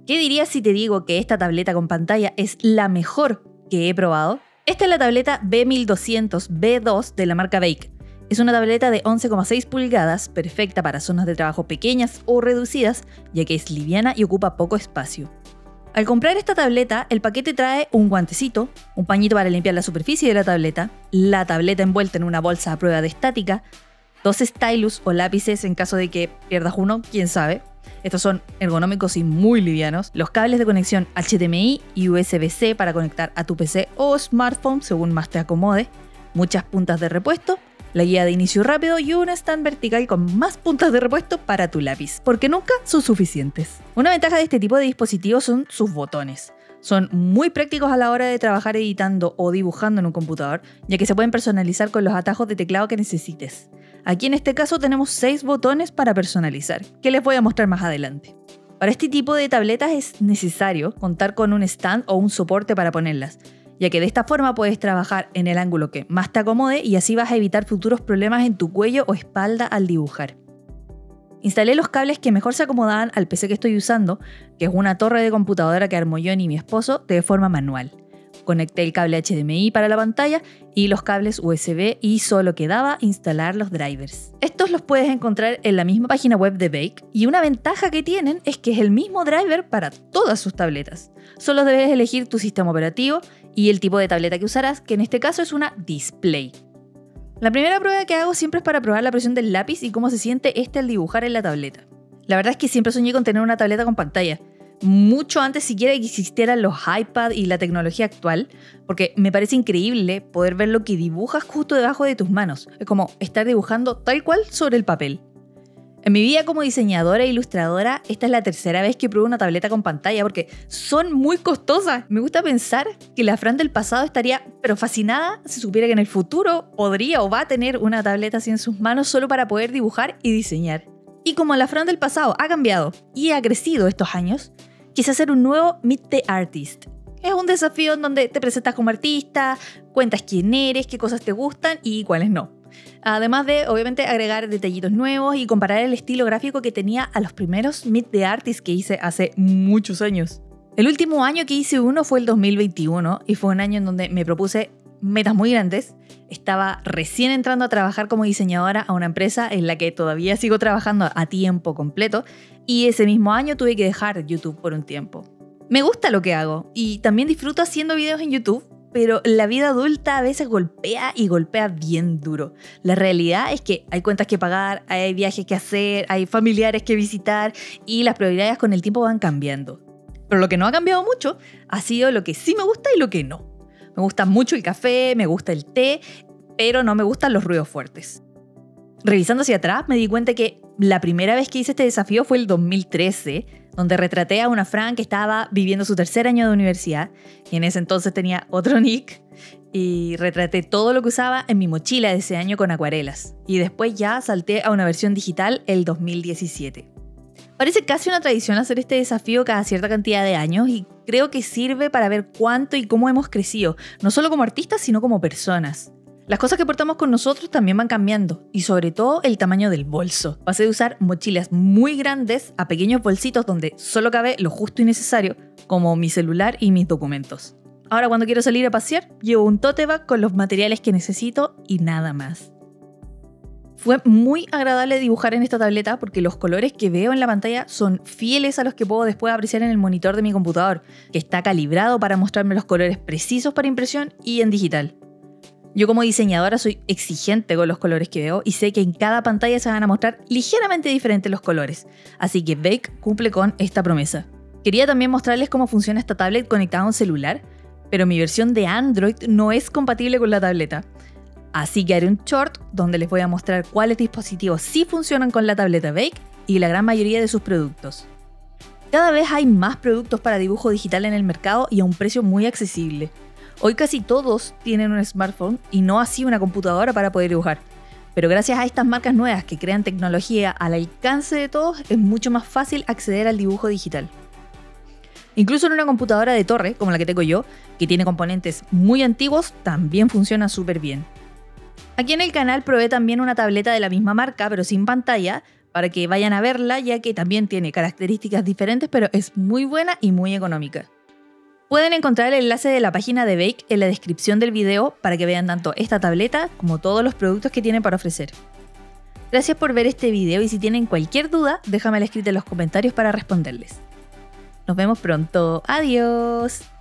¿Qué dirías si te digo que esta tableta con pantalla es la mejor que he probado? Esta es la tableta B1200B2 de la marca Bake. Es una tableta de 11,6 pulgadas, perfecta para zonas de trabajo pequeñas o reducidas, ya que es liviana y ocupa poco espacio. Al comprar esta tableta, el paquete trae un guantecito, un pañito para limpiar la superficie de la tableta envuelta en una bolsa a prueba de estática, 2 stylus o lápices en caso de que pierdas uno, quién sabe. Estos son ergonómicos y muy livianos. Los cables de conexión HDMI y USB-C para conectar a tu PC o smartphone según más te acomode. Muchas puntas de repuesto, la guía de inicio rápido y un stand vertical con más puntas de repuesto para tu lápiz, porque nunca son suficientes. Una ventaja de este tipo de dispositivos son sus botones. Son muy prácticos a la hora de trabajar editando o dibujando en un computador, ya que se pueden personalizar con los atajos de teclado que necesites. Aquí en este caso tenemos 6 botones para personalizar, que les voy a mostrar más adelante. Para este tipo de tabletas es necesario contar con un stand o un soporte para ponerlas, ya que de esta forma puedes trabajar en el ángulo que más te acomode y así vas a evitar futuros problemas en tu cuello o espalda al dibujar. Instalé los cables que mejor se acomodaban al PC que estoy usando, que es una torre de computadora que armó John y mi esposo de forma manual. Conecté el cable HDMI para la pantalla y los cables USB y solo quedaba instalar los drivers. Estos los puedes encontrar en la misma página web de Bake y una ventaja que tienen es que es el mismo driver para todas sus tabletas. Solo debes elegir tu sistema operativo y el tipo de tableta que usarás, que en este caso es una Display. La primera prueba que hago siempre es para probar la presión del lápiz y cómo se siente este al dibujar en la tableta. La verdad es que siempre soñé con tener una tableta con pantalla, mucho antes siquiera que existieran los iPad y la tecnología actual, porque me parece increíble poder ver lo que dibujas justo debajo de tus manos. Es como estar dibujando tal cual sobre el papel. En mi vida como diseñadora e ilustradora, esta es la tercera vez que pruebo una tableta con pantalla porque son muy costosas. Me gusta pensar que la Fran del pasado estaría pero fascinada si supiera que en el futuro podría o va a tener una tableta así en sus manos solo para poder dibujar y diseñar. Y como la Fran del pasado ha cambiado y ha crecido estos años, quise hacer un nuevo Meet the Artist. Es un desafío en donde te presentas como artista, cuentas quién eres, qué cosas te gustan y cuáles no. Además de, obviamente, agregar detallitos nuevos y comparar el estilo gráfico que tenía a los primeros Meet the Artist que hice hace muchos años. El último año que hice uno fue el 2021 y fue un año en donde me propuse metas muy grandes. Estaba recién entrando a trabajar como diseñadora a una empresa en la que todavía sigo trabajando a tiempo completo y ese mismo año tuve que dejar YouTube por un tiempo. Me gusta lo que hago y también disfruto haciendo videos en YouTube, pero la vida adulta a veces golpea y golpea bien duro. La realidad es que hay cuentas que pagar, hay viajes que hacer, hay familiares que visitar y las prioridades con el tiempo van cambiando. Pero lo que no ha cambiado mucho ha sido lo que sí me gusta y lo que no. Me gusta mucho el café, me gusta el té, pero no me gustan los ruidos fuertes. Revisando hacia atrás me di cuenta que la primera vez que hice este desafío fue el 2013, donde retraté a una Fran que estaba viviendo su tercer año de universidad y en ese entonces tenía otro nick y retraté todo lo que usaba en mi mochila de ese año con acuarelas y después ya salté a una versión digital el 2017. Parece casi una tradición hacer este desafío cada cierta cantidad de años y creo que sirve para ver cuánto y cómo hemos crecido, no solo como artistas sino como personas. Las cosas que portamos con nosotros también van cambiando y sobre todo el tamaño del bolso. Pasé de usar mochilas muy grandes a pequeños bolsitos donde solo cabe lo justo y necesario, como mi celular y mis documentos. Ahora cuando quiero salir a pasear, llevo un tote bag con los materiales que necesito y nada más. Fue muy agradable dibujar en esta tableta porque los colores que veo en la pantalla son fieles a los que puedo después apreciar en el monitor de mi computador, que está calibrado para mostrarme los colores precisos para impresión y en digital. Yo como diseñadora soy exigente con los colores que veo y sé que en cada pantalla se van a mostrar ligeramente diferentes los colores, así que Bake cumple con esta promesa. Quería también mostrarles cómo funciona esta tablet conectada a un celular, pero mi versión de Android no es compatible con la tableta. Así que haré un short donde les voy a mostrar cuáles dispositivos sí funcionan con la tableta Bake y la gran mayoría de sus productos. Cada vez hay más productos para dibujo digital en el mercado y a un precio muy accesible. Hoy casi todos tienen un smartphone y no así una computadora para poder dibujar. Pero gracias a estas marcas nuevas que crean tecnología al alcance de todos, es mucho más fácil acceder al dibujo digital. Incluso en una computadora de torre, como la que tengo yo, que tiene componentes muy antiguos, también funciona súper bien. Aquí en el canal probé también una tableta de la misma marca, pero sin pantalla, para que vayan a verla, ya que también tiene características diferentes, pero es muy buena y muy económica. Pueden encontrar el enlace de la página de Bake en la descripción del video para que vean tanto esta tableta como todos los productos que tienen para ofrecer. Gracias por ver este video y si tienen cualquier duda, déjamela escrita en los comentarios para responderles. Nos vemos pronto. ¡Adiós!